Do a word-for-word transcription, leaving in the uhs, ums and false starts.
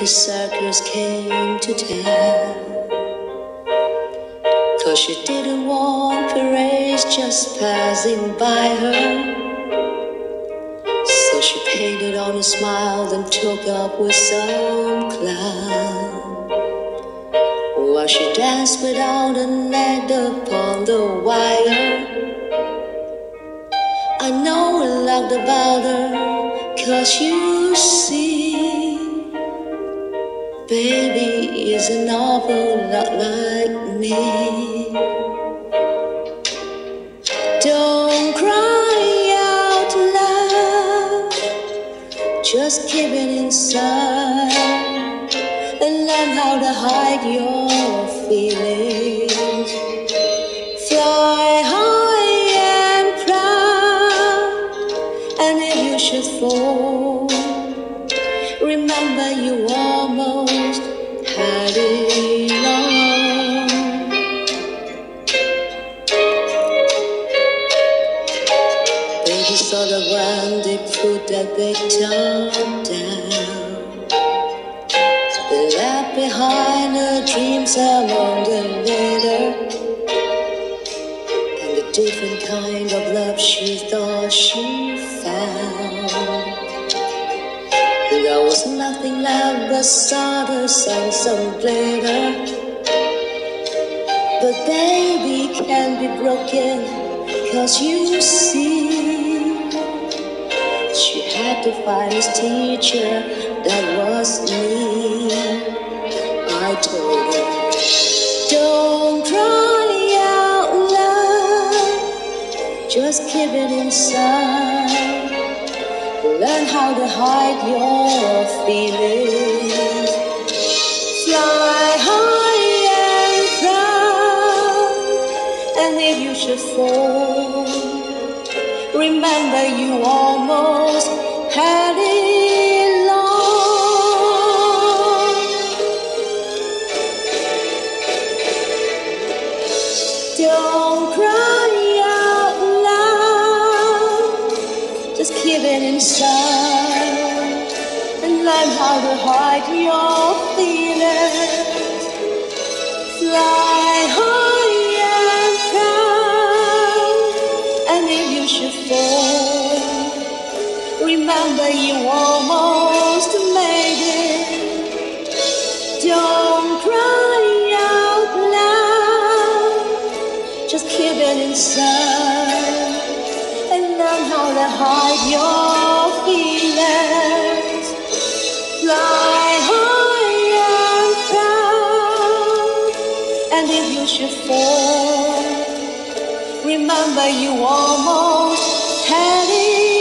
the circus came to town. 'Cause she didn't want parades just passing by her. So she painted on a smile and took up with some clown. While she danced without a net upon the wire. I know a lot about her, 'cause you see, baby is an awful lot like me. Don't cry out loud, just keep it inside and learn how to hide your feelings. Fly high and proud, and if you should fall, remember you almost had it all. Baby saw the when they put that big top down. They left behind her dreams among the litter, and the different kind of love she thought she found. There was nothing left but sawdust and some glitter. But baby can't be broken, 'cause you see, she had to find his teacher, that was me. I told her, don't cry out loud, just keep it inside. Learn how to hide your feelings. Fly high and proud, and if you should fall, remember you almost had it all. Don't cry out loud, just keep it inside and learn how to hide your feelings. Fly high and proud, and if you should fall, remember you almost made it. Don't cry out loud, just keep it inside and learn how to hide your feelings. Fly high and proud, and if you should fall, remember you almost had it.